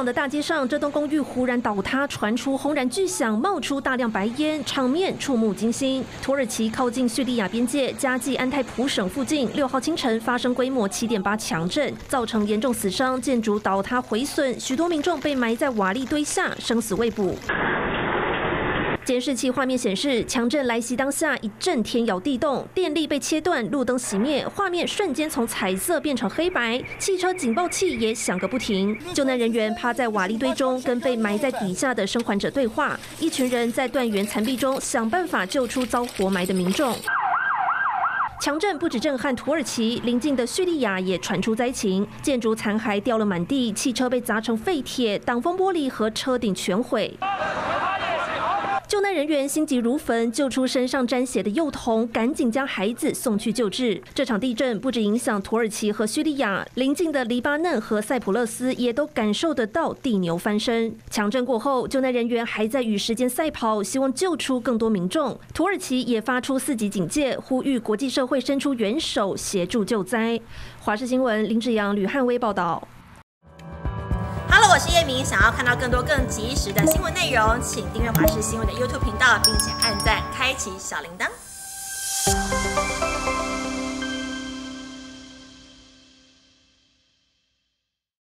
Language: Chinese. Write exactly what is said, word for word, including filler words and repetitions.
网的大街上，这栋公寓忽然倒塌，传出轰然巨响，冒出大量白烟，场面触目惊心。土耳其靠近叙利亚边界加济安泰普省附近，六号清晨发生规模七点八强震，造成严重死伤，建筑倒塌毁损，许多民众被埋在瓦砾堆下，生死未卜。监视器画面显示，强震来袭当下，一阵天摇地动，电力被切断，路灯熄灭，画面瞬间从彩色变成黑白，汽车警报器也响个不停。救难人员趴在瓦砾堆中，跟被埋在底下的生还者对话。一群人在断垣残壁中想办法救出遭活埋的民众。强震不止震撼土耳其，邻近的叙利亚也传出灾情，建筑残骸掉了满地，汽车被砸成废铁，挡风玻璃和车顶全毁。救难人员心急如焚，救出身上沾血的幼童，赶紧将孩子送去救治。这场地震不止影响土耳其和叙利亚，邻近的黎巴嫩和塞浦路斯也都感受得到地牛翻身。强震过后，救难人员还在与时间赛跑，希望救出更多民众。土耳其也发出四级警戒，呼吁国际社会伸出援手协助救灾。华视新闻林志扬、吕汉威报道。 Hello， 我是叶明。想要看到更多更及时的新闻内容，请订阅华视新闻的 YouTube 频道，并且按赞、开启小铃铛。